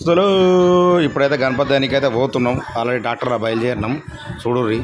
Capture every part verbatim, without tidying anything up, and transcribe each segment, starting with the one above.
దోస్తులు ఇప్పుడైతే గణపతి దానికి అయితే పోతున్నాం. ఆల్రెడీ డాక్టర్లో బయలుదేరినాం. చూడుర్రి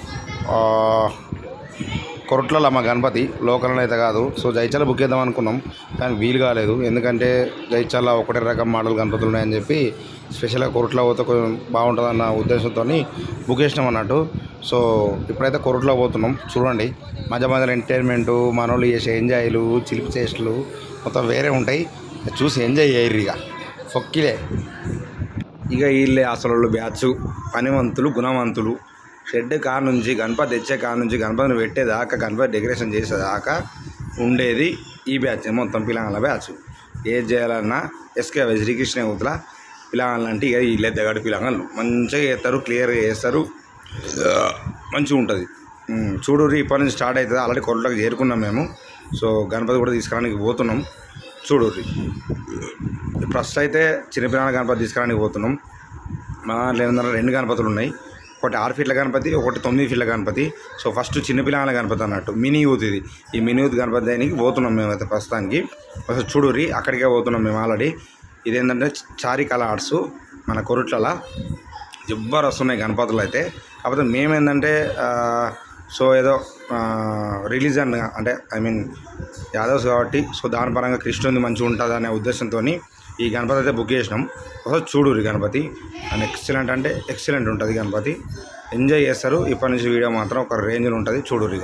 కొరట్లలో మా గణపతి లోకల్లో అయితే కాదు. సో జైచాల బుక్ చేద్దాం అనుకున్నాం కానీ వీలు కాలేదు. ఎందుకంటే జైచాల ఒకటే రకం మోడల్ గణపతులు ఉన్నాయని చెప్పి స్పెషల్గా కొరట్లో పోతే కొంచెం బాగుంటుందన్న ఉద్దేశంతో బుక్ చేసినాం అన్నట్టు. సో ఇప్పుడైతే కొరట్లో పోతున్నాం. చూడండి మధ్య మధ్యలో ఎంటర్టైన్మెంటు మనోళ్ళు చేసే ఎంజాయ్లు చిలిపి చేష్టలు మొత్తం వేరే ఉంటాయి. చూసి ఎంజాయ్ చేయరు. ఇక ఫొక్కిలే ఇక వీళ్ళే అసలు బ్యాచ్ పనివంతులు గుణవంతులు. షెడ్ కాడ నుంచి గణపతి తెచ్చే కాడ నుంచి గణపతిని పెట్టేదాకా గణపతి డెకరేషన్ చేసేదాకా ఉండేది ఈ బ్యాచ్ మొత్తం పిల్లగాళ్ళ బ్యాచ్. ఏది చేయాలన్నా ఎస్కే శ్రీకృష్ణ యువతల పిల్లగాళ్ళంటే ఇక వీళ్ళే దగ్గర పిల్లగాళ్ళు మంచిగా చేస్తారు, క్లియర్గా చేస్తారు, మంచిగా ఉంటుంది. చూడు ఇప్పటి నుంచి స్టార్ట్ అవుతుంది. ఆల్రెడీ కొరట్లోకి చేరుకున్నాం మేము. సో గణపతి కూడా తీసుకురానికి పోతున్నాం. చూడుర్రి ఫస్ట్ అయితే చిన్నపిల్లల గణపతి తీసుకురానికి పోతున్నాం. మా దాంట్లో ఏంటంటే రెండు గణపతులు ఉన్నాయి. ఒకటి ఆరు ఫీట్ల గణపతి, ఒకటి తొమ్మిది ఫీట్ల గణపతి. సో ఫస్ట్ చిన్నపిల్లల గణపతి అన్నట్టు మినీ యూత్ ఇది. ఈ మినీ యూత్ గణపతి దానికి పోతున్నాం మేమైతే ప్రస్తుతానికి. అసలు చూడుర్రి అక్కడికే పోతున్నాం మేము ఆల్రెడీ. ఇదేంటంటే చారికళ ఆర్ట్స్ మన కొరట్లలో జబ్బర్ వస్తున్నాయి గణపతులు అయితే. కాకపోతే మేమేంటంటే సో ఏదో రిలీజన్ అంటే ఐ మీన్ యాదవ్స్ కాబట్టి సో దాని పరంగా కృష్ణుని మంచిగా ఉంటుంది అనే ఉద్దేశంతో ఈ గణపతి అయితే బుక్ చేసినాం. ఒకసారి చూడుర్రి గణపతి అండ్ ఎక్సలెంట్ అంటే ఎక్సలెంట్ ఉంటుంది గణపతి. ఎంజాయ్ చేస్తారు. ఇప్పటి నుంచి వీడియో మాత్రం ఒక రేంజ్లో ఉంటుంది. చూడుర్రిగా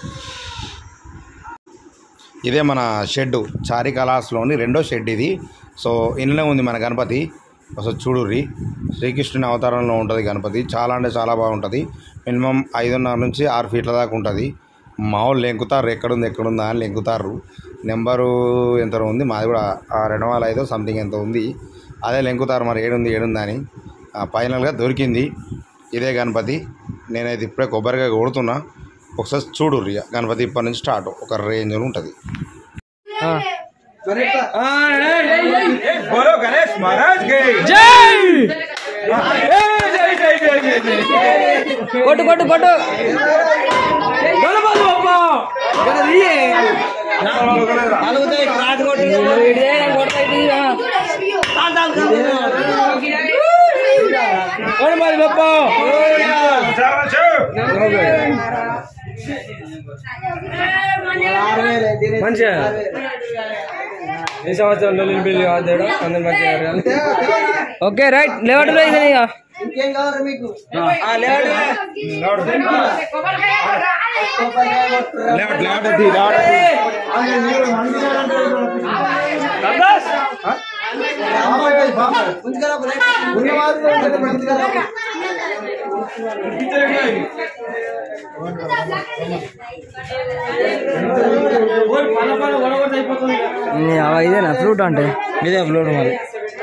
ఇదే మన షెడ్ చారి కళాస్లోని రెండో షెడ్ ఇది. సో ఇందులో ఉంది మన గణపతి. అసలు చూడుర్రి శ్రీకృష్ణుని అవతారంలో ఉంటుంది గణపతి. చాలా అంటే చాలా బాగుంటుంది. మినిమం ఐదున్నర నుంచి ఆరు ఫీట్ల దాకా ఉంటుంది. మా వాళ్ళు లెంకుతారు ఎక్కడుంది ఎక్కడుందా అని లెంకుతారు. నెంబరు ఎంత ఉంది మాది కూడా రెండు వందల ఐదు సంథింగ్ ఎంత ఉంది. అదే లెంకుతారు మరి ఏడుంది ఏడుందా అని. ఫైనల్గా దొరికింది ఇదే గణపతి. నేనైతే ఇప్పుడే కొబ్బరిగా కొడుతున్నా. ఒకసారి చూడుర్రి గణపతి ఇప్పటి నుంచి స్టార్ట్ ఒక రేంజ్లో ఉంటుంది. గణేష్ మహారాజ్ జై. కొట్టు కొట్టు కొట్టు మంచిగా ఈ సంవత్సరంలో నిలిపి అందరు మంచిగా. ఓకే రైట్ లేవట్ ఇంకేం కావాలి మీకు? ఇదేనా ఫ్లూట్ అంటే? ఇదే ఫ్లూట్ మరి.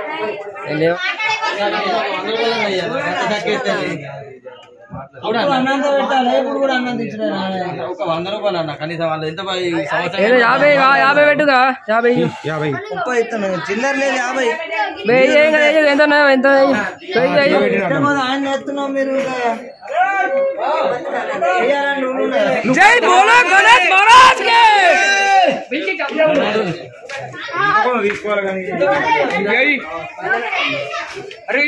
యాభై యాభై పెట్టుగా యాభై యాభై ముప్పై ఇస్తాను. చిల్లర లేదు యాభై ఎంత ఎంత ఆయన ఎత్తున్నావు మీరు. జై బోలో గణేష్ మహారాజ్ కి. తీసుకోవాలి కానీ అరే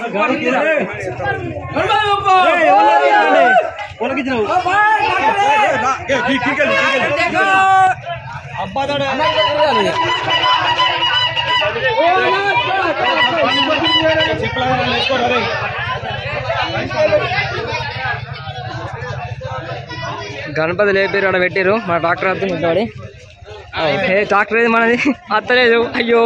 గణపతి లేపారు ఆడ పెట్టారు. మా డాక్టర్ అర్థం డాక్టర్ ఏది మనది అత్తలేదు. అయ్యో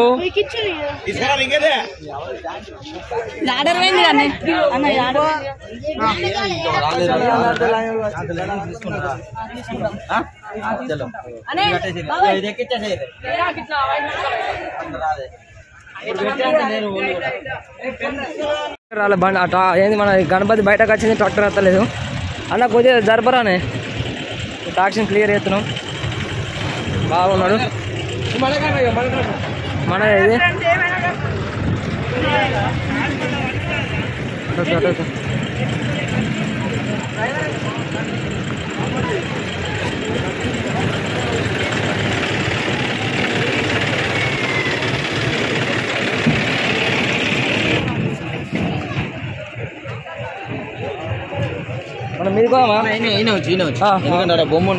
ఏంది మన గణపతి బయటకు వచ్చింది. ట్రాక్టర్ అత్తలేదు అన్న కొద్దిగా జరపరానే. టాక్సీని క్లియర్ చేస్తున్నాం. బాగున్నాడు మన ఇది పోతాం మీరు పోదామా ఎందుకంటే బొమ్మ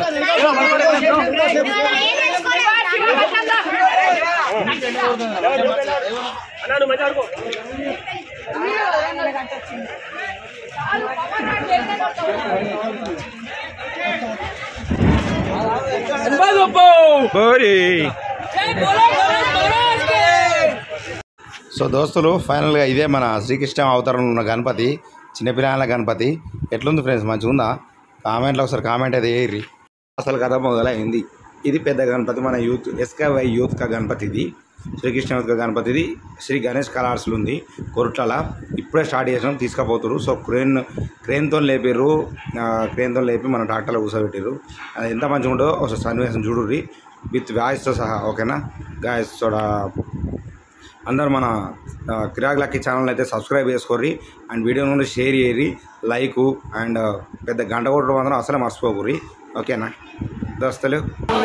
సో దోస్తులు ఫైనల్గా ఇదే మన శ్రీకృష్ణ అవతారంలో ఉన్న గణపతి చిన్నపిల్లల గణపతి ఎట్లుంది ఫ్రెండ్స్ మంచిగా ఉందా కామెంట్లో ఒకసారి కామెంట్ అయితే వేయర్రి అసలు కథ మొదలైంది ఇది పెద్ద గణపతి మన యూత్ ఎస్కేవై యూత్ కా గణపతి ఇది శ్రీకృష్ణ యూత్ కా గణపతి ఇది శ్రీ గణేష్ కలర్స్లో ఉంది కొరుట్ల ఇప్పుడే స్టార్ట్ చేసినాం తీసుకుపోతున్నారు సో క్రేన్ క్రేన్తో లేపారు క్రేన్తో లేపి మన ట్రాక్టర్లో కూర్చోబెట్టారు అది ఎంత మంచిగా ఉంటుందో ఒకసారి సన్నివేశం చూడుర్రి విత్ వాయిస్తో సహా ఓకేనా గాయస్ చూడ అందరు మన కిరాక్ లక్కీ ఛానల్ అయితే సబ్స్క్రైబ్ చేసుకోర్రి అండ్ వీడియో నుండి షేర్ చేయరి లైకు అండ్ పెద్ద గంట కొట్టడం మాత్రం అసలే మర్చిపోకుర్రి ఓకేనా దోస్తులు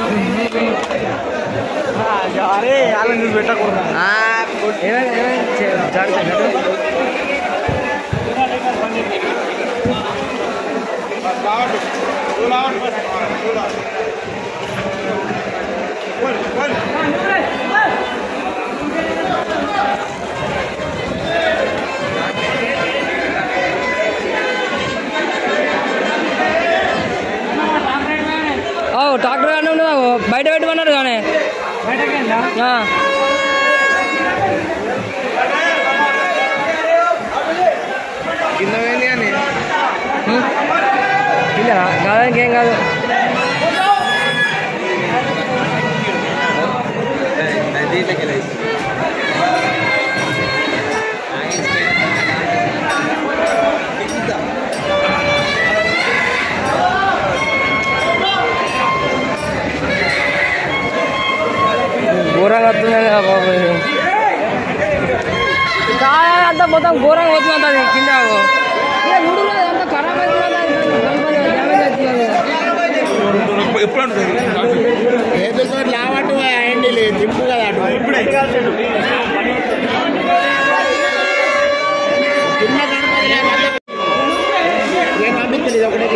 ట్రాక్టర్ కానీ ఉండదు బయట పెట్టమన్నాడు కానీ కింద కాదానికి ఏం కాదు ఘోరంగా వస్తుంది బాబు చాలా అంతా మొత్తం ఘోరంగా వస్తుంది అంత కింద అంతా ఖరాబ్ అవుతుంది లావట్టు అయ్యండి దింపు కదా అటు చిన్న గణపతి పంపించలేదు ఒకటే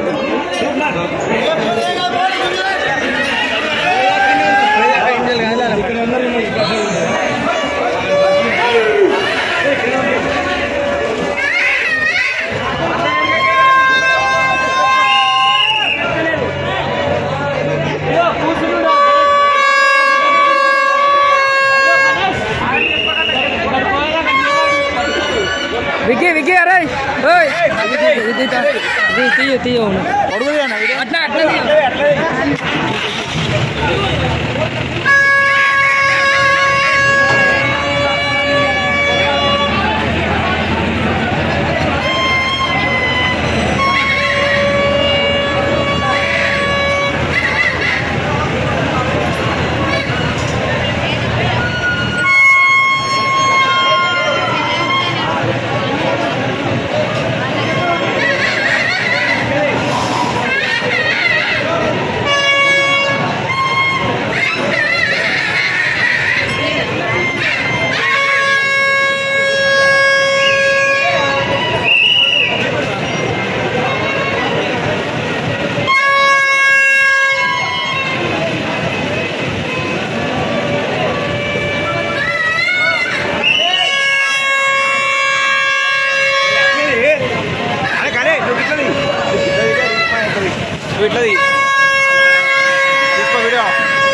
వికీ వికీ అరే తీయ తీయ అట్లా అట్లా ఇట్లది తీసుకో video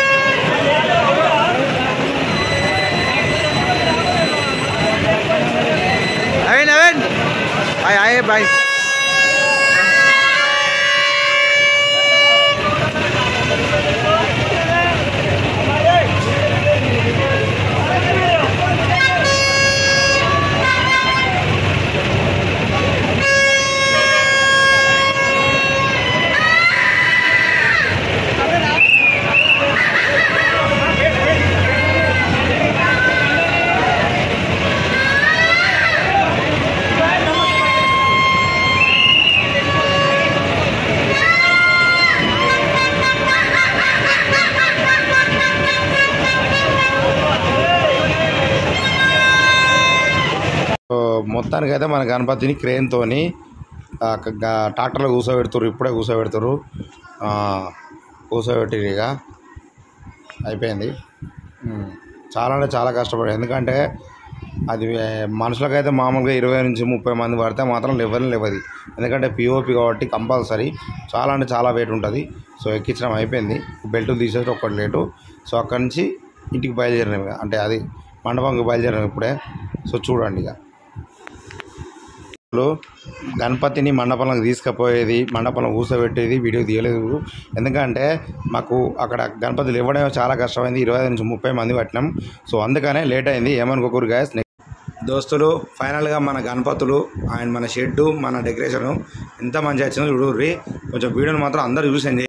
Naveen Naveen hi hi bye మొత్తానికైతే మన గణపతిని క్రేన్తోని ట్రాక్టర్లో కూర్చోబెడుతురు, ఇప్పుడే కూర్చోబెడుతురు, కూర్చోబెట్టిరు ఇక అయిపోయింది. చాలా అంటే చాలా కష్టపడి, ఎందుకంటే అది మనుషులకైతే మామూలుగా ఇరవై నుంచి ముప్పై మంది పడితే మాత్రం లెవెల్ లేవది, ఎందుకంటే పిఓపి కాబట్టి కంపల్సరీ చాలా అంటే చాలా వెయిట్ ఉంటుంది. సో ఎక్కించడం అయిపోయింది, బెల్ట్ తీసేసి ఒక్కటి లేటు. సో అక్కడి నుంచి ఇంటికి బయలుదేరినాం, అంటే అది మండపంకి బయలుదేరినాం ఇప్పుడే. సో చూడండి ఇక గణపతిని మండపంలోకి తీసుకుపోయేది, మండపంలో కూర్చోబెట్టేది వీడియో తీయలేదు, ఎందుకంటే మాకు అక్కడ గణపతులు ఇవ్వడం చాలా కష్టమైంది, ఇరవై ఐదు నుంచి ముప్పై మంది పట్టినాం. సో అందుకనే లేట్ అయింది, ఏమనుకోకూరు గ్యాస్. దోస్తులు ఫైనల్గా మన గణపతులు అండ్ మన షెడ్డు మన డెకరేషను ఎంత మంచిగా వచ్చిందో చూడుర్రి. కొంచెం వీడియోని మాత్రం అందరూ చూసి ఎంజాయ్